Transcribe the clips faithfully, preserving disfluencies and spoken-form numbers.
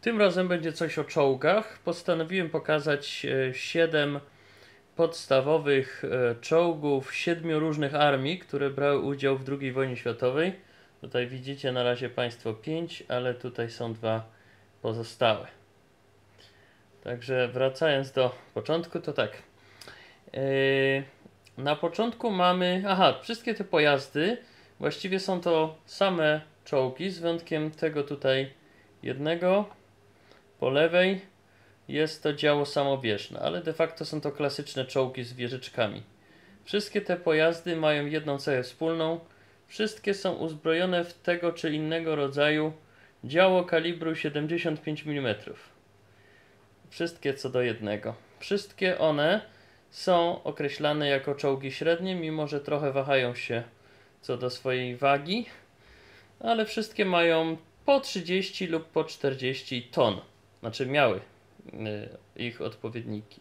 Tym razem będzie coś o czołgach. Postanowiłem pokazać siedem podstawowych czołgów siedmiu różnych armii, które brały udział w drugiej wojnie światowej. Tutaj widzicie na razie Państwo pięć, ale tutaj są dwa pozostałe. Także wracając do początku, to tak. Na początku mamy... Aha, wszystkie te pojazdy właściwie są to same czołgi, z wyjątkiem tego tutaj jednego. Po lewej jest to działo samobieżne, ale de facto są to klasyczne czołgi z wieżyczkami. Wszystkie te pojazdy mają jedną cechę wspólną. Wszystkie są uzbrojone w tego czy innego rodzaju działo kalibru siedemdziesiąt pięć milimetrów. Wszystkie co do jednego. Wszystkie one są określane jako czołgi średnie, mimo że trochę wahają się co do swojej wagi, ale wszystkie mają po trzydzieści lub po czterdzieści ton. Znaczy miały y, ich odpowiedniki.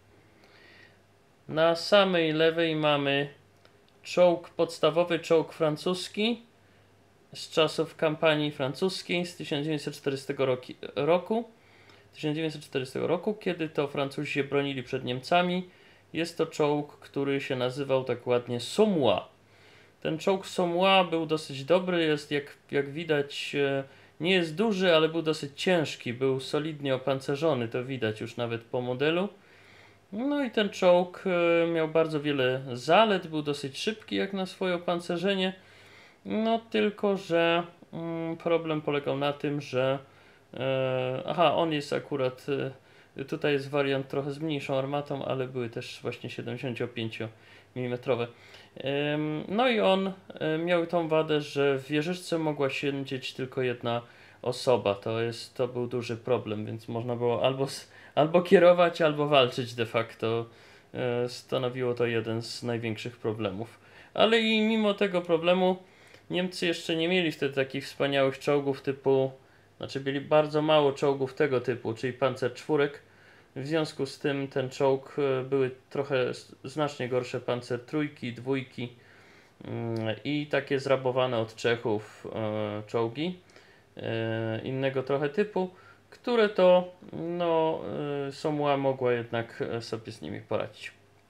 Na samej lewej mamy czołg, podstawowy czołg francuski z czasów kampanii francuskiej z tysiąc dziewięćset czterdziestego roku. tysiąc dziewięćset czterdziestego roku, kiedy to Francuzi się bronili przed Niemcami. Jest to czołg, który się nazywał tak ładnie Somme. Ten czołg Somme był dosyć dobry, jest jak, jak widać nie jest duży, ale był dosyć ciężki, był solidnie opancerzony, to widać już nawet po modelu. No i ten czołg miał bardzo wiele zalet, był dosyć szybki jak na swoje opancerzenie. No tylko, że mm, problem polegał na tym, że e, aha, on jest akurat, e, tutaj jest wariant trochę z mniejszą armatą, ale były też właśnie siedemdziesiąt pięć milimetrów. E, no i on e, miał tą wadę, że w wieżyczce mogła siedzieć tylko jedna osoba. To jest, to był duży problem, więc można było albo, albo kierować, albo walczyć de facto. E, stanowiło to jeden z największych problemów. Ale i mimo tego problemu Niemcy jeszcze nie mieli wtedy takich wspaniałych czołgów typu, znaczy mieli bardzo mało czołgów tego typu, czyli pancerczwórek. W związku z tym ten czołg były trochę znacznie gorsze pancertrójki, dwójki i takie zrabowane od Czechów czołgi innego trochę typu, które to no, Somme mogła jednak sobie z nimi poradzić.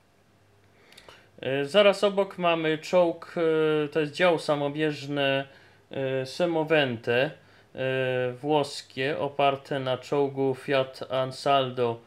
Zaraz obok mamy czołg, to jest dział samobieżny Semovente włoskie, oparte na czołgu Fiat Ansaldo,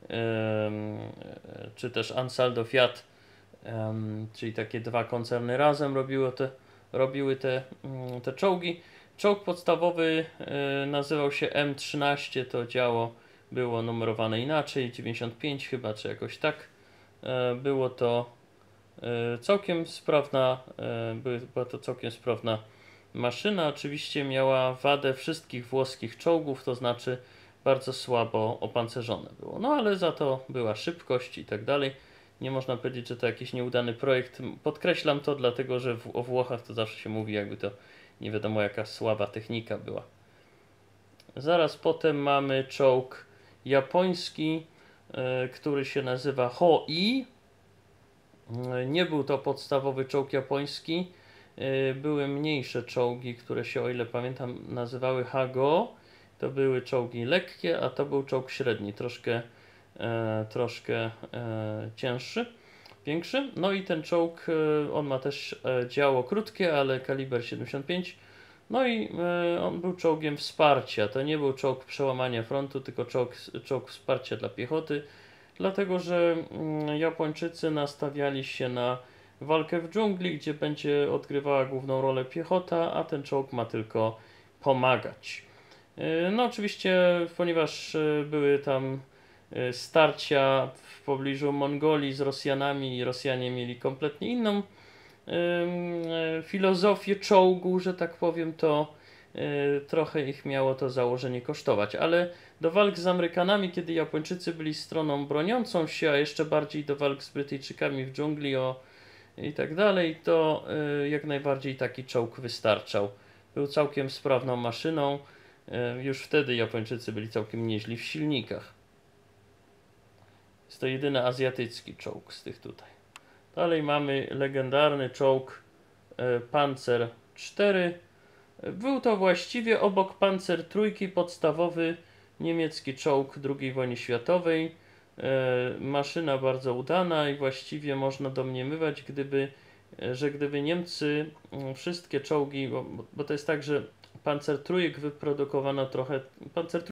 czy też Ansaldo Fiat, czyli takie dwa koncerny razem robiły te, robiły te, te czołgi. Czołg podstawowy nazywał się M trzynaście, to działo było numerowane inaczej, dziewięćdziesiąt pięć chyba, czy jakoś tak. Było to całkiem sprawna, była to całkiem sprawna maszyna. Oczywiście miała wadę wszystkich włoskich czołgów, to znaczy bardzo słabo opancerzone było. No ale za to była szybkość i tak dalej. Nie można powiedzieć, że to jakiś nieudany projekt. Podkreślam to dlatego, że w, o Włochach to zawsze się mówi, jakby to nie wiadomo jaka słaba technika była. Zaraz potem mamy czołg japoński, który się nazywa Ho-I. Nie był to podstawowy czołg japoński. Były mniejsze czołgi, które się, o ile pamiętam, nazywały Hago. To były czołgi lekkie, a to był czołg średni, troszkę, e, troszkę e, cięższy, większy. No i ten czołg, e, on ma też e, działo krótkie, ale kaliber siedemdziesiąt pięć. No i e, on był czołgiem wsparcia. To nie był czołg przełamania frontu, tylko czołg, czołg wsparcia dla piechoty. Dlatego, że mm, Japończycy nastawiali się na walkę w dżungli, gdzie będzie odgrywała główną rolę piechota, a ten czołg ma tylko pomagać. No oczywiście, ponieważ były tam starcia w pobliżu Mongolii z Rosjanami i Rosjanie mieli kompletnie inną filozofię czołgu, że tak powiem, to trochę ich miało to założenie kosztować, ale do walk z Amerykanami, kiedy Japończycy byli stroną broniącą się, a jeszcze bardziej do walk z Brytyjczykami w dżungli o, i tak dalej, to y, jak najbardziej taki czołg wystarczał. Był całkiem sprawną maszyną, y, już wtedy Japończycy byli całkiem nieźli w silnikach. Jest to jedyny azjatycki czołg z tych tutaj. Dalej mamy legendarny czołg y, Panzer cztery. Był to właściwie obok Panzer trójki podstawowy niemiecki czołg drugiej wojny światowej. E, maszyna bardzo udana i właściwie można domniemywać, gdyby, że gdyby Niemcy mm, wszystkie czołgi, bo, bo to jest tak, że Panzertrójek wyprodukowano trochę, Panzer